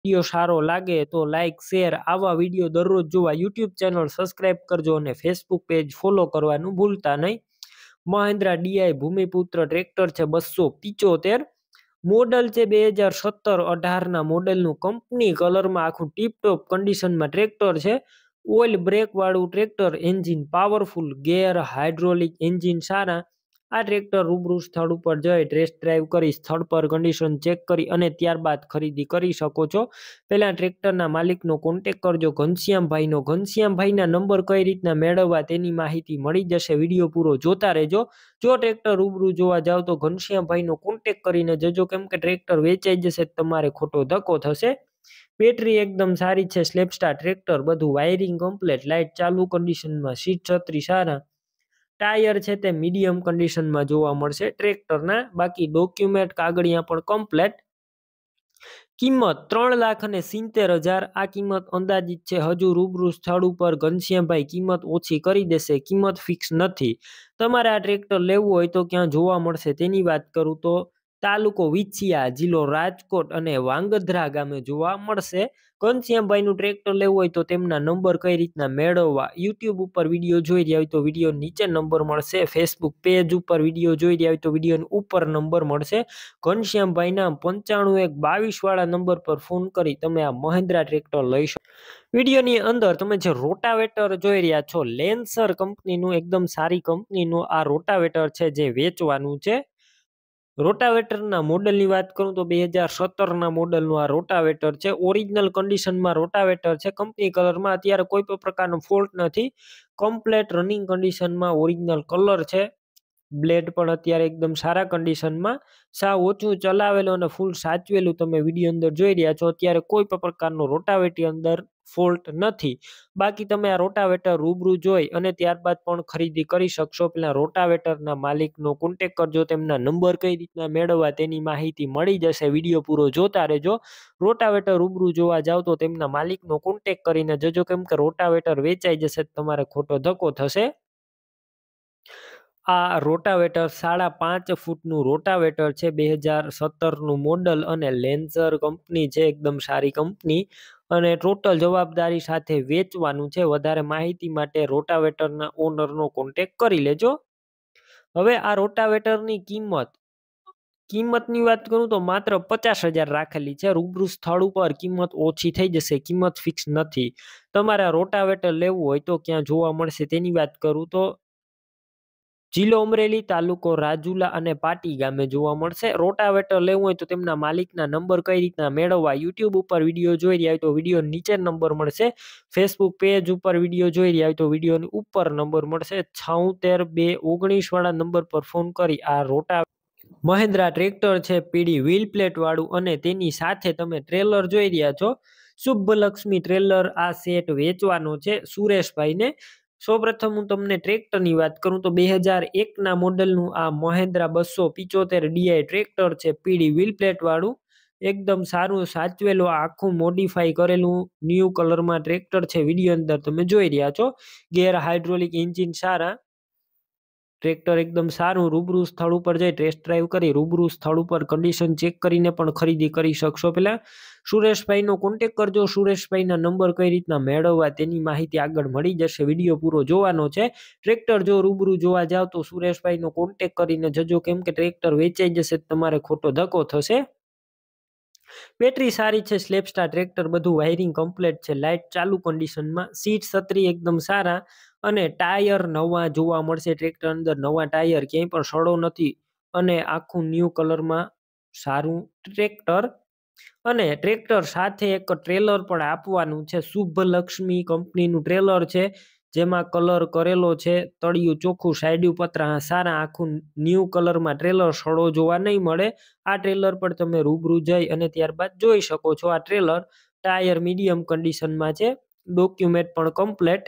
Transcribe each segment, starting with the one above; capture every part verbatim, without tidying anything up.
Video સારો લાગે તો લાઇક શેર આવા વિડીયો દરરોજ જોવા યુટ્યુબ ચેનલ સબસ્ક્રાઇબ કરજો અને ફેસબુક પેજ ફોલો કરવાનું ભૂલતા નહીં। મહિન્દ્રા ડીઆઈ ભૂમિપુત્ર ટ્રેક્ટર છે બસો પિચોતેર, મોડલ છે બે હજાર સત્તર અઢાર ના મોડલનું, કંપની કલરમાં આખું ટીપટોપ કન્ડિશનમાં ટ્રેક્ટર છે। ઓઇલ બ્રેક વાળું tractor, engine powerful, gear hydraulic engine સારા। આ ટ્રેક્ટર રૂબરૂ સ્થળ ઉપર જઈ ટેસ્ટ ડ્રાઈવ કરી સ્થળ પર કન્ડિશન ચેક કરી અને ત્યારબાદ ખરીદી કરી શકો છો। પહેલા ટ્રેક્ટરના માલિકનો કોન્ટેક કરજો ઘનશ્યામભાઈનો। ઘનશ્યામભાઈના નંબર કઈ રીતના મેળવવા તેની માહિતી મળી જશે, વિડીયો પૂરો જોતા રહેજો। જો ટ્રેક્ટર રૂબરૂ જોવા જાવ તો ઘનશ્યામભાઈનો કોન્ટેક કરીને જજો, કેમ કે ટ્રેક્ટર વેચાઈ જશે તમારે ખોટો ધક્કો થશે। બેટરી એકદમ સારી છે, સ્લેપસ્ટાર ટ્રેક્ટર, બધું વાયરિંગ કમ્પ્લીટ, લાઇટ ચાલુ કન્ડિશનમાં, સીટ છત્રી સારા, ટાયર છે તે મીડિયમ કન્ડિશનમાં જોવા મળશે ટ્રેક્ટરના, બાકી ડોક્યુમેન્ટ કાગળિયા પણ કમ્પ્લીટ। કિંમત ત્રણ લાખ અને સિત્તેર હજાર, આ કિંમત અંદાજિત છે, હજુ રૂબરૂ સ્થળ ઉપર ઘનશ્યામભાઈ કિંમત ઓછી કરી દેશે, કિંમત ફિક્સ નથી। તમારે આ ટ્રેક્ટર લેવું હોય તો ક્યાં જોવા મળશે તેની વાત કરું તો તાલુકો વિછિયા, જિલ્લો રાજકોટ અને વાંગધ્રા ગામે જોવા મળશે। ઘનશ્યામભાઈનું ટ્રેક્ટર લેવું હોય તો તેમના નંબર કઈ રીતના મેળવવા, યુટ્યુબ ઉપર વિડીયો જોઈ રહ્યા હોય તો વિડીયો નીચે નંબર મળશે, ફેસબુક પેજ ઉપર વિડીયો જોઈ રહ્યા હોય તો વિડીયો ઉપર નંબર મળશે। ઘનશ્યામભાઈના પંચાણું એક બાવીસ વાળા નંબર પર ફોન કરી તમે આ મહિન્દ્રા ટ્રેક્ટર લઈ શકો। વિડીયોની અંદર તમે જે રોટાવેટર જોઈ રહ્યા છો, લેન્સર કંપનીનું, એકદમ સારી કંપનીનું આ રોટાવેટર છે જે વેચવાનું છે। રોટાવેટરના મોડલની વાત કરું તો બે હજાર સત્તરના મોડલનું આ રોટાવેટર છે, ઓરિજિનલ કન્ડિશનમાં રોટાવેટર છે, કંપની કલરમાં, અત્યારે કોઈ પણ પ્રકારનો ફોલ્ટ નથી, કમ્પ્લેટ રનિંગ કન્ડિશનમાં ઓરિજિનલ કલર છે। બ્લેડ પણ અત્યારે એકદમ સારા કન્ડિશનમાં, સાવ ઓછું ચલાવેલું અને ફૂલ સાચવેલું તમે વિડીયો અંદર જોઈ રહ્યા છો। અત્યારે કોઈ પણ પ્રકારનો રોટાવેટી અંદર ફોલ્ટ નથી। બાકી તમે આ રોટાવેટર રૂબરૂ જોઈ અને ત્યારબાદ પણ ખરીદી કરી શકશો। પેલા રોટાવેટરના માલિકનો કોન્ટેક કરજો, તેમના નંબર કઈ રીતના મેળવવા તેની માહિતી મળી જશે, વિડીયો પૂરો જોતા રહેજો। રોટાવેટર રૂબરૂ જોવા જાવ તો તેમના માલિકનો કોન્ટેક કરીને જજો, કેમ કે રોટાવેટર વેચાઈ જશે તમારે ખોટો ધક્કો થશે। આ રોટાવેટર સાડા પાંચ ફૂટનું રોટાવેટર છે, બે હજાર સત્તરનું મોડલ અને લેન્સર કંપની છે, એકદમ સારી કંપની અને ટોટલ જવાબદારી સાથે વેચવાનું છે। વધારે માહિતી માટે રોટાવેટરના ઓનરનો કોન્ટેક કરી લેજો। હવે આ રોટાવેટરની કિંમત કિંમતની વાત કરું તો માત્ર પચાસ હજાર રાખેલી છે, રૂબરૂ સ્થળ ઉપર કિંમત ઓછી થઈ જશે, કિંમત ફિક્સ નથી। તમારે આ રોટાવેટર લેવું હોય તો ક્યાં જોવા મળશે તેની વાત કરું તો જિલ્લો અમરેલી, તાલુકો રાજુલા અને પાટી ગામે જોવા મળશે। રોટાવેટર લેવું હોય તો તેમના માલિકના નંબર કઈ રીતના મેળવવા, યુટ્યુબ ઉપર વિડીયો જોઈ રહ્યા હોય તો વિડીયો નીચે નંબર મળશે, ફેસબુક પેજ ઉપર વિડીયો જોઈ રહ્યા હોય તો વિડીયોની ઉપર નંબર મળશે। છોતેર બે ઓગણીસ વાળા નંબર પર ફોન કરી આ રોટા મહિન્દ્રા ટ્રેક્ટર છે, પીળી વ્હીલ પ્લેટ વાળું અને તેની સાથે તમે ટ્રેલર જોઈ રહ્યા છો, શુભલક્ષ્મી ટ્રેલર, આ સેટ વેચવાનો છે સુરેશભાઈને। સૌપ્રથમ હું તમને ટ્રેક્ટરની વાત કરું તો બે હજાર એક ના મોડલનું આ મહિન્દ્રા બસો પિચોતેર ડીઆઈ ટ્રેક્ટર છે, પીળી વ્હીલ પ્લેટ વાળું, એકદમ સારું સાચવેલું, આખું મોડિફાઈ કરેલું ન્યૂ કલરમાં ટ્રેક્ટર છે, વિડીયો અંદર તમે જોઈ રહ્યા છો। ગેર હાઇડ્રોલિક એન્જિન સારા, ટ્રેક્ટર એકદમ સારું, રૂબરૂ સ્થળ ઉપર જઈ ટેસ્ટ ડ્રાઈવ કરી રૂબરૂ સ્થળ ઉપર કન્ડિશન ચેક કરીને પણ ખરીદી કરી શકશો। પહેલા સુરેશભાઈનો કોન્ટેક કરજો, સુરેશભાઈના નંબર કઈ રીતના મેળવવા તેની માહિતી આગળ મળી જશે, વિડીયો પૂરો જોવાનો છે। ટ્રેક્ટર જો રૂબરૂ જોવા જાવ તો સુરેશભાઈનો કોન્ટેક કરીને જજો, કેમ કે ટ્રેક્ટર વેચાઈ જશે તમારે ખોટો ધક્કો થશે। બેટરી સારી છે, સ્લેપસ્ટાર ટ્રેક્ટર, બધું વાયરિંગ કમ્પ્લીટ છે, લાઇટ ચાલુ કન્ડિશનમાં, સીટ છત્રી એકદમ સારા અને ટાયર નવા જોવા મળશે। ટ્રેક્ટર અંદર નવા ટાયર, ક્યાંય પણ સડો નથી અને આખું ન્યૂ કલરમાં સારું ટ્રેક્ટર અને ટ્રેક્ટર સાથે એક ટ્રેલર પણ આપવાનું છે, શુભલક્ષ્મી કંપનીનું ટ્રેલર છે, જેમાં કલર કરેલો છે, તળિયું ચોખ્ખું, સાઈડ પતરા સારા, આખું ન્યૂ કલરમાં ટ્રેલર, સડો જોવા નહીં મળે। આ ટ્રેલર પર તમે રૂબરૂ જઈ અને ત્યારબાદ જોઈ શકો છો। આ ટ્રેલર ટાયર મીડિયમ કન્ડિશનમાં છે, ડોક્યુમેન્ટ પણ કમ્પ્લીટ।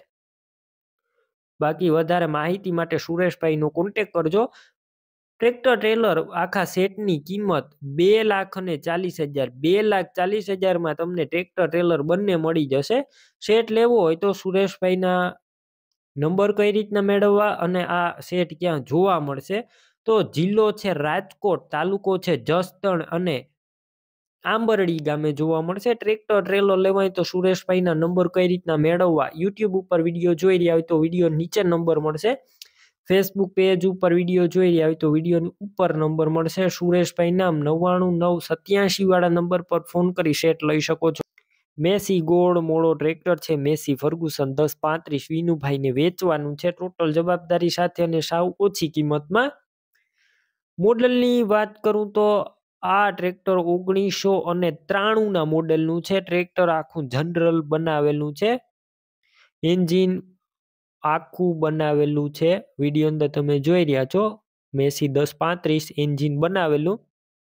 બાકી વધારે માહિતી માટે સુરેશભાઈનો કોન્ટેક કરજો। ટ્રેક્ટર ટ્રેલર આખા સેટની કિંમત બે લાખ અને ચાલીસ હજાર બે લાખ ચાલીસ હજારમાં તમને ટ્રેક્ટર ટ્રેલર બંને મળી જશે। સેટ લેવો હોય તો સુરેશભાઈના નંબર કઈ રીતના મેળવવા અને આ સેટ ક્યાં જોવા મળશે તો જિલ્લો છે રાજકોટ, તાલુકો છે જસદણ અને આંબરડી ગામે જોવા મળશે। ટ્રેક્ટર ટ્રેલર લેવાય તો સુરેશભાઈના નંબર કઈ રીતના મેળવવા યુટ્યુબ ઉપર વિડીયો જોઈ રહ્યા હોય તો વિડીયો નીચે નંબર મળશે। ફેસબુક પેજ ઉપર વિડીયો જોઈ રહ્યા હોય તો વિડીયોની ઉપર નંબર મળશે। સુરેશભાઈ નામ નવ્વાણું નવ સત્યાસી વાળા નંબર પર ફોન કરી સેટ લઈ શકો છો। મેસી ગોળ મોળો ટ્રેક્ટર છે મેસી ફર્ગુસન દસ પાંત્રીસ વિનુભાઈને વેચવાનું છે ટોટલ જવાબદારી સાથે અને સાવ ઓછી કિંમતમાં। મોડલની વાત કરું તો આ ટ્રેક્ટર ઓગણીસો અને ત્રાણું ના મોડેલનું છે। ટ્રેક્ટર આખું જનરલ બનાવેલું છે, એન્જિન આખું બનાવેલું છે, વિડીયો અંદર તમે જોઈ રહ્યા છો। મેસી દસ પાંત્રીસ એન્જિન બનાવેલું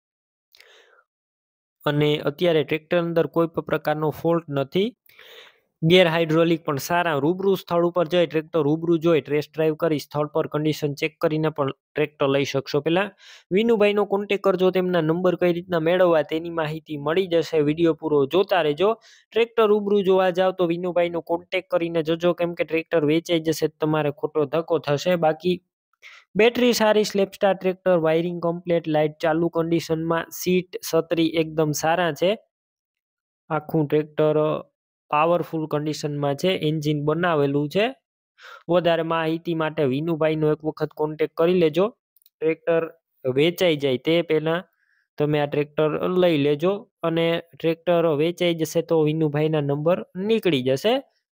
અને અત્યારે ટ્રેક્ટર અંદર કોઈ પણ પ્રકારનો ફોલ્ટ નથી। ગેર હાઇડ્રોલિક પણ સારા। રૂબરૂ સ્થળ ઉપર જઈ ટ્રેક્ટર રૂબરૂ જોઈ ટેસ્ટ ડ્રાઈવ કરી સ્થળ પર કન્ડિશન ચેક કરીને પણ ટ્રેક્ટર લઈ શકશો। પહેલા વિનુભાઈનો કોન્ટેક કરજો, તેમના નંબર કઈ રીતના મેળવવા તેની માહિતી મળી જશે। વિડીયો પૂરો જોતા રહેજો। ટ્રેક્ટર રૂબરૂ જોવા જાવ તો વિનુભાઈનો કોન્ટેક કરીને જજો, કેમ કે ટ્રેક્ટર વેચાઈ જશે તમારે ખોટો ધક્કો થશે। બાકી બેટરી સારી, self start tractor, wiring complete, light ચાલુ કન્ડિશનમાં, સીટ છત્રી એકદમ સારા છે। આખું ટ્રેક્ટર પાવરફુલ કન્ડિશનમાં છે, એન્જિન બનાવેલું છે। વધારે માહિતી માટે વિનુભાઈનો એક વખત કોન્ટેક કરી લેજો। ટ્રેક્ટર વેચાઈ જાય તે પહેલા તમે આ ટ્રેક્ટર લઈ લેજો અને ટ્રેક્ટર વેચાઈ જશે તો વિનુભાઈના નંબર નીકળી જશે।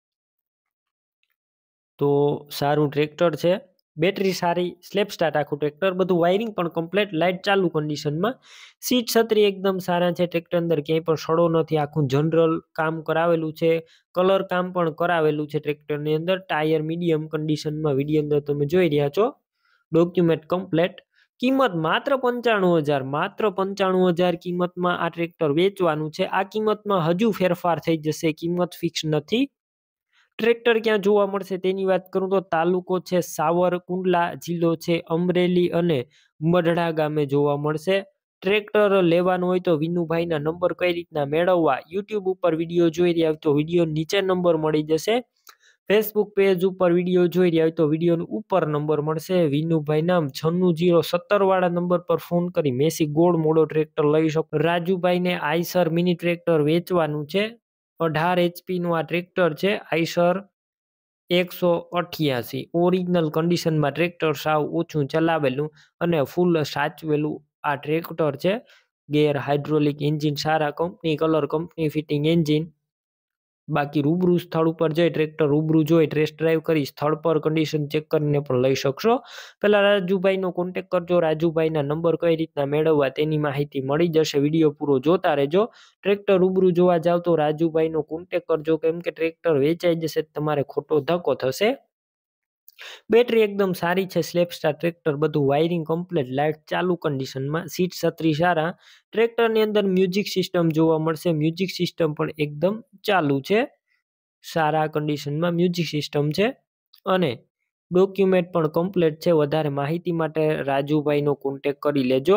તો સારું ટ્રેક્ટર છે, બેટરી સારી, સ્લેપ સ્ટાર્ટ આખું ટ્રેક્ટર, બધું વાયરિંગ પણ કમ્પ્લીટ, લાઇટ ચાલુ કન્ડિશનમાં, સીટ છત્રી એકદમ સારા છે। ટ્રેક્ટર અંદર ક્યાંય પણ સડો નથી, આખું જનરલ કામ કરાવેલું છે, કલર કામ પણ કરાવેલું છે ટ્રેક્ટરની અંદર। ટાયર મીડિયમ કન્ડિશનમાં વિડીયો અંદર તમે જોઈ રહ્યા છો, ડોક્યુમેન્ટ કમ્પ્લીટ। કિંમત માત્ર પંચાણું હજાર માત્ર પંચાણું હજાર કિંમતમાં આ ટ્રેક્ટર વેચવાનું છે। આ કિંમતમાં હજુ ફેરફાર થઈ જશે, કિંમત ફિક્સ નથી। ટ્રેક્ટર ક્યાં જોવા મળશે તેની વાત કરું તો તાલુકો છે સાવરકુંડલા, જિલ્લો છે અમરેલી અને મઢડા ગામે જોવા મળશે। ટ્રેક્ટર લેવાનું હોય તો વિનુભાઈના નંબર કઈ રીતના મેળવવા યુટ્યુબ ઉપર વિડીયો જોઈ રહ્યા હોય તો વિડીયો નીચે નંબર મળી જશે। ફેસબુક પેજ ઉપર વિડીયો જોઈ રહ્યા હોય તો વિડીયોની ઉપર નંબર મળશે। વિનુભાઈ નામ છન્નું જીરો સત્તર વાળા નંબર પર ફોન કરી મેસી ગોળ મોડો ટ્રેક્ટર લઈ શકો। રાજુભાઈને આઈસર મિની ટ્રેક્ટર વેચવાનું છે, અઢાર એચપી નું આ ટ્રેક્ટર છે, આઈસર એકસો અઠ્યાસી ઓરિજિનલ કન્ડિશનમાં ટ્રેક્ટર, સાવ ઓછું ચલાવેલું અને ફૂલ સાચવેલું આ ટ્રેક્ટર છે। ગેર હાઇડ્રોલિક એન્જિન સારા, company colour, company fitting engine. બાકી રૂબરૂ સ્થળ ઉપર જઈ ટ્રેક્ટર રૂબરૂ જોઈ ટેસ્ટ ડ્રાઈવ કરી સ્થળ પર કન્ડિશન ચેક કરીને પણ લઈ શકશો। પેલા રાજુભાઈનો કોન્ટેક કરજો, રાજુભાઈના નંબર કઈ રીતના મેળવવા તેની માહિતી મળી જશે। વિડીયો પૂરો જોતા રહેજો। ટ્રેક્ટર રૂબરૂ જોવા જાવ તો રાજુભાઈનો કોન્ટેક કરજો, કેમ કે ટ્રેક્ટર વેચાઈ જશે તમારે ખોટો ધક્કો થશે। બેટરી એકદમ સારી છે, સ્લેપ સ્ટાર ટ્રેક્ટર, બધું વાયરિંગ કમ્પ્લીટ, લાઇટ ચાલુ કન્ડિશનમાં, સીટ છત્રી સારા। ટ્રેક્ટરની અંદર મ્યુઝિક સિસ્ટમ જોવા મળશે, મ્યુઝિક સિસ્ટમ પણ એકદમ ચાલુ છે, સારા કન્ડિશનમાં મ્યુઝિક સિસ્ટમ છે અને ડોક્યુમેન્ટ પણ કમ્પ્લીટ છે। વધારે માહિતી માટે રાજુભાઈનો કોન્ટેક કરી લેજો।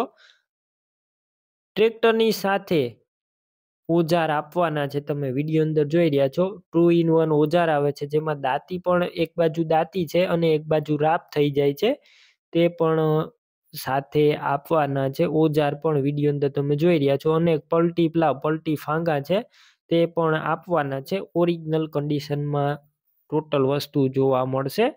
ટ્રેક્ટરની સાથે ઓજાર આપવાના છે, તમે વિડીયો અંદર જોઈ રહ્યા છો, ટુ ઇન વન ઓજાર આવે છે, જેમાં દાંતી પણ એક બાજુ દાંતી છે અને એક બાજુ રાપ થઈ જાય છે, તે પણ સાથે આપવાના છે। ઓજાર પણ વિડીયો અંદર તમે જોઈ રહ્યા છો અને પલટી પ્લાવ, પલટી ફાંગા છે તે પણ આપવાના છે। ઓરિજિનલ કન્ડિશનમાં ટોટલ વસ્તુ જોવા મળશે।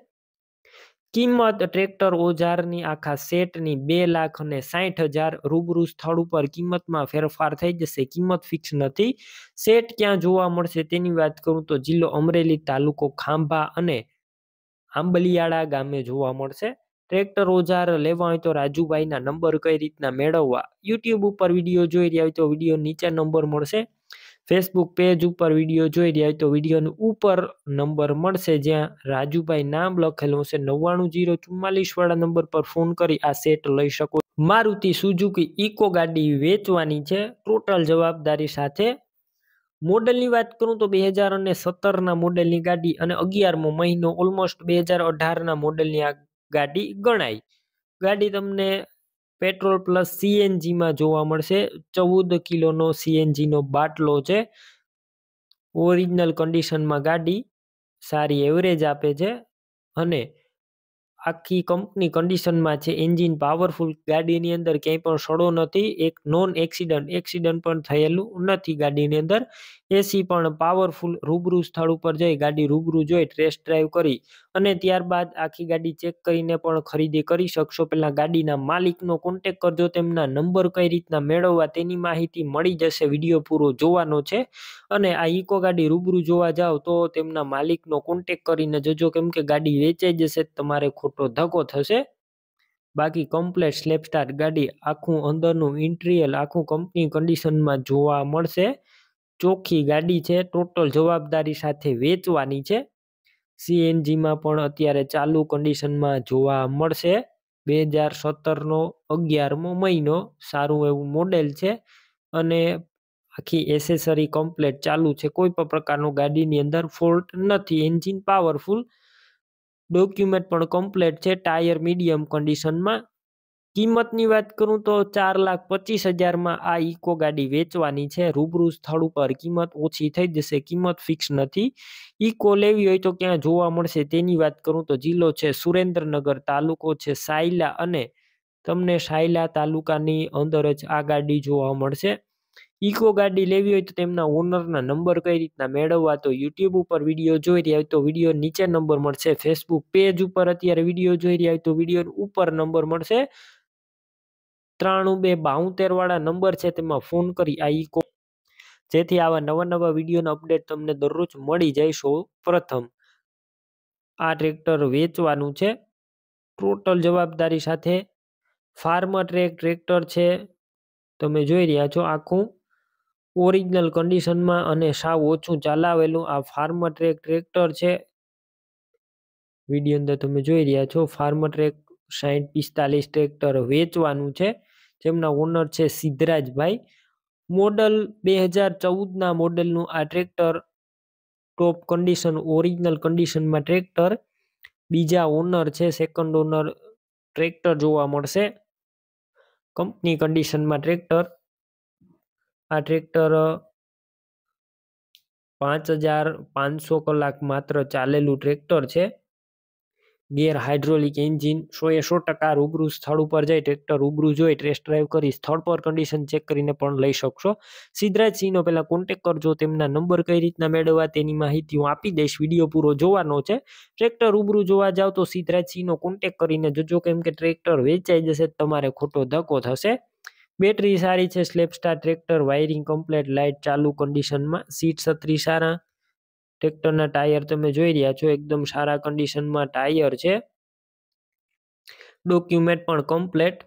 કિંમત ટ્રેક્ટર ઓજારની આખા સેટની બે લાખ અને સાઠ હજાર રૂબરૂ સ્થળ ઉપર કિંમતમાં ફેરફાર થઈ જશે, કિંમત ફિક્સ નથી। સેટ ક્યાં જોવા મળશે તેની વાત કરું તો જિલ્લો અમરેલી, તાલુકો ખાંભા અને આંબલિયાળા ગામે જોવા મળશે। ટ્રેક્ટર ઓજાર લેવા હોય તો રાજુભાઈના નંબર કઈ રીતના મેળવવા યુટ્યુબ ઉપર વિડીયો જોઈ રહ્યા હોય તો વિડીયો નીચે નંબર મળશે। ફેસબુક પેજ ઉપર વિડીયો જોઈ રહ્યા હોય તો વિડીયોની ઉપર નંબર મળશે, જ્યાં રાજુભાઈ નામ લખેલું હશે। નવ્વાણું જીરો ચુમ્માલીસ વાળા નંબર પર ફોન કરી આ સેટ લઈ શકો। મારુતિ સુઝુકી ઇકો ગાડી વેચવાની છે ટોટલ જવાબદારી સાથે। મોડેલની વાત કરું તો બે હજાર અને સત્તર ના મોડેલની ગાડી અને અગિયારમો મહિનો, ઓલમોસ્ટ બે હજાર અઢાર ના મોડેલની આ ગાડી ગણાય। ગાડી તમને પેટ્રોલ પ્લસ સીએનજી માં જોવા મળશે। ચૌદ કિલોનો સીએનજી નો બાટલો છે, ઓરિજિનલ કન્ડિશનમાં ગાડી, સારી એવરેજ આપે છે અને આખી કંપની કન્ડિશનમાં છે, એન્જિન પાવરફુલ, ગાડીની અંદર ક્યાંય પણ સડો નથી, એક નોન એક્સિડન્ટ એક્સિડન્ટ પણ થયેલું નથી ગાડીની અંદર, એસી પણ પાવરફુલ, રૂબરૂ સ્થળ ઉપર જઈ ગાડી રૂબરૂ જોઈ ટેસ્ટ ડ્રાઈવ કરી અને ત્યારબાદ આખી ગાડી ચેક કરીને પણ ખરીદી કરી શકશો. પહેલા ગાડીના માલિકનો કોન્ટેક કરજો, તેમના નંબર કઈ રીતના મેળવવા તેની માહિતી મળી જશે, વિડીયો પૂરો જોવાનો છે. અને આ ઇકો ગાડી રૂબરૂ જોવા જાવ તો તેમના માલિકનો કોન્ટેક કરીને જજો, કેમ કે ગાડી વેચાઈ જશે તમારે ખોટો ધક્કો થશે. બાકી કમ્પ્લેટ સ્લેપ સ્ટાર્ટ ગાડી, આખું અંદરનું ઇન્ટિરિયર આખું કંપની કન્ડિશનમાં જોવા મળશે. ચોખ્ખી ગાડી છે, ટોટલ જવાબદારી સાથે વેચવાની છે. સીએનજીમાં પણ અત્યારે ચાલુ કન્ડિશનમાં જોવા મળશે. બે હજાર સત્તરનો અગિયારમો મહિનો, સારું એવું મોડેલ છે અને આખી એસેસરી કમ્પ્લેટ ચાલુ છે, કોઈ પણ પ્રકારનો ગાડીની અંદર ફોલ્ટ નથી, એન્જિન પાવરફુલ, ડોક્યુમેન્ટ પણ કમ્પ્લેટ છે, ટાયર મીડિયમ કન્ડિશનમાં. કિંમતની વાત કરું તો ચાર લાખ પચીસ હજારમાં આ ઇકો ગાડી વેચવાની છે. રૂબરૂ સ્થળ ઉપર કિંમત ઓછી થઈ જશે, કિંમત ફિક્સ નથી. ઇકો લેવી હોય તો ક્યાં જોવા મળશે તેની વાત કરું તો જિલ્લો છે સુરેન્દ્રનગર, તાલુકો છે સાયલા અને તમને સાયલા તાલુકાની અંદર જ આ ગાડી જોવા મળશે. ઇકો ગાડી લેવી હોય તો તેમના ઓનરના નંબર કઈ રીતના મેળવવા, તો યુટ્યુબ ઉપર વિડીયો જોઈ રહ્યા હોય તો વિડીયો નીચે નંબર મળશે, ફેસબુક પેજ ઉપર અત્યારે વિડીયો જોઈ રહ્યા હોય તો વિડીયો ઉપર નંબર મળશે. ત્રાણું બે બાઉતેર વાળા નંબર છે, તેમાં ફોન કરી આ ઇકો, જેથી આવા નવા નવા વિડીયોનો અપડેટ તમને દરરોજ મળી જાય. સૌ પ્રથમ આ ટ્રેક્ટર વેચવાનું છે, ટોટલ જવાબદારી સાથે. ફાર્મર ટ્રેક ટ્રેક્ટર છે, તમે જોઈ રહ્યા છો, આખું ઓરિજિનલ કન્ડિશનમાં અને સાવ ઓછું ચાલાવેલું આ ફાર્મર ટ્રેક ટ્રેક્ટર છે. વિડીયો અંદર તમે જોઈ રહ્યા છો, ફાર્મર ટ્રેક સાઠ પિસ્તાલીસ ટ્રેક્ટર વેચવાનું છે, જેમના ઓનર છે સિદ્ધરાજભાઈ. મોડલ બે હજાર ચૌદના મોડલનું આ ટ્રેક્ટર, ટોપ કન્ડિશન ઓરિજિનલ કન્ડિશનમાં ટ્રેક્ટર. બીજા ઓનર છે, સેકન્ડ ઓનર ટ્રેક્ટર જોવા મળશે, કંપની કન્ડિશનમાં ટ્રેક્ટર. આ ટ્રેક્ટર પાંચ હજાર પાંચસો કલાક માત્ર ચાલેલું ટ્રેક્ટર છે. ગેર હાઇડ્રોલિક એન્જિન, સો એ સો ટકા રૂબરૂ સ્થળ ઉપર જઈ ટ્રેક્ટર રૂબરૂ જોઈ ટેસ્ટ ડ્રાઈવ કરી સ્થળ પર કન્ડિશન ચેક કરીને પણ લઈ શકશો. સિદ્ધરાજસિંહનો પહેલા કોન્ટેક કરજો, તેમના નંબર કઈ રીતના મેળવવા તેની માહિતી હું આપી દઈશ, વિડીયો પૂરો જોવાનો છે. ટ્રેક્ટર રૂબરૂ જોવા જાવ તો સિદ્ધરાજસિંહનો કોન્ટેક કરીને જજો, કેમ કે ટ્રેક્ટર વેચાઈ જશે તમારે ખોટો ધક્કો થશે. બેટરી સારી છે, self start tractor, wiring complete, light ચાલુ કન્ડિશનમાં, સીટ છત્રી સારા. ટ્રેક્ટરના ટાયર તમે જોઈ રહ્યા છો, એકદમ સારા કન્ડિશનમાં ટાયર છે, ડોક્યુમેન્ટ પણ કમ્પ્લેટ.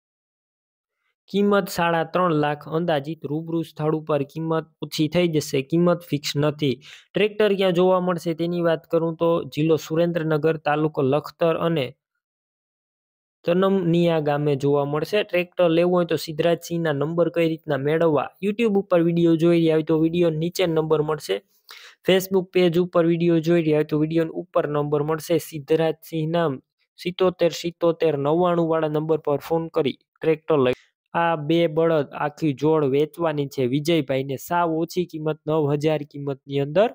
કિંમત સાડા ત્રણ લાખ અંદાજિત, રૂબરૂ સ્થળ ઉપર કિંમત ઓછી થઈ જશે, કિંમત ફિક્સ નથી. ટ્રેક્ટર ક્યાં જોવા મળશે તેની વાત કરું તો જિલ્લો સુરેન્દ્રનગર, તાલુકો લખતર અને તનમનિયા ગામે જોવા મળશે. ટ્રેક્ટર લેવું હોય તો સિદ્ધરાજસિંહના નંબર કઈ રીતના મેળવવા, યુટ્યુબ ઉપર વિડીયો જોઈ રહ્યા હોય તો વિડીયો નીચે નંબર મળશે, ફેસબુક પેજ ઉપર વિડીયો જોઈ રહ્યા હોય તો વિડીયો ઉપર નંબર મળશે. સિદ્ધરાજસિંહ નામ સિત્તોતેર સિત્તોતેર નવ્વાણું વાળા નંબર પર ફોન કરી ટ્રેક્ટર લઈ. આ બે બળદ આખી જોડ વેચવાની છે વિજયભાઈને, સાવ ઓછી કિંમત, નવ હજાર કિંમતની અંદર.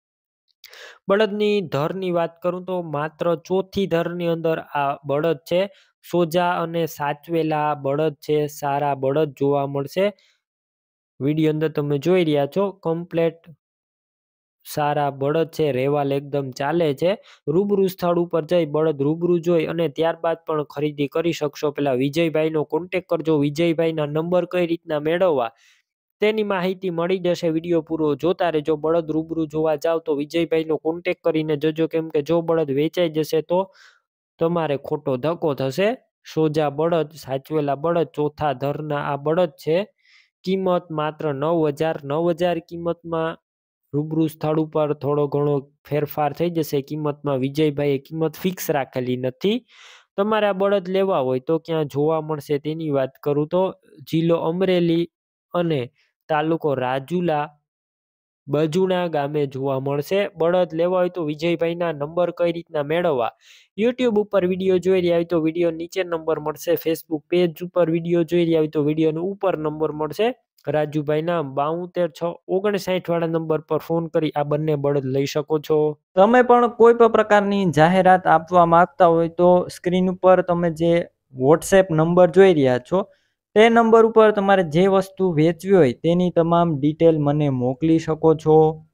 બળદની ધરની વાત કરું તો માત્ર ચોથી ધરની અંદર આ બળદ છે, સોજા અને સાચવેલા બળદ છે, સારા બળદ જોવા મળશે. વિડીયો અંદર તમે જોઈ રહ્યા છો, કમ્પ્લેટ સારા બળદ છે, રેવાલ એકદમ ચાલે છે. રૂબરૂ સ્થળ ઉપર જઈ બળદ રૂબરૂ જોઈ અને ત્યારબાદ પણ ખરીદી કરી શકશો. પેલા વિજયભાઈનો કોન્ટેક કરજો, વિજયભાઈના નંબર કઈ રીતના મેળવવા તેની માહિતી મળી જશે, વિડીયો પૂરો જોતા રહેજો. બળદ રૂબરૂ જોવા જાવ તો વિજયભાઈનો કોન્ટેક કરીને જજો, કેમ કે જો બળદ વેચાઈ જશે તો તમારે ખોટો ધક્કો થશે. સોજા બળદ, સાચવેલા બળદ, ચોથા ધરના આ બળદ છે. કિંમત માત્ર નવ હજાર નવ હજાર કિંમતમાં રૂબરૂ સ્થળ ઉપર થોડો ઘણો ફેરફાર થઈ જશે કિંમતમાં. વિજયભાઈએ કિંમત ફિક્સ રાખેલી નથી. તમારે આ બળદ લેવા હોય તો ક્યાં જોવા મળશે તેની વાત કરું તો જિલ્લો અમરેલી અને તાલુકો રાજુલા, બજુણા ગામે જોવા મળશે. બળદ લેવા હોય તો વિજયભાઈના નંબર કઈ રીતના મેળવવા, યુટ્યુબ ઉપર વિડીયો જોઈ રહ્યા હોય તો વિડીયો નીચે નંબર મળશે, ફેસબુક પેજ ઉપર વિડીયો જોઈ રહ્યા હોય તો વિડીયોનો ઉપર નંબર મળશે. રાજુભાઈના બાઉતેર છ ઓગણસાઠ વાળા નંબર પર ફોન કરી આ બંને બળદ લઈ શકો છો. તમે પણ કોઈ પણ પ્રકારની જાહેરાત આપવા માંગતા હોય તો સ્ક્રીન ઉપર તમે જે વોટ્સએપ નંબર જોઈ રહ્યા છો તે નંબર ઉપર તમારે જે વસ્તુ વેચવી હોય તેની તમામ ડિટેલ મને મોકલી શકો છો.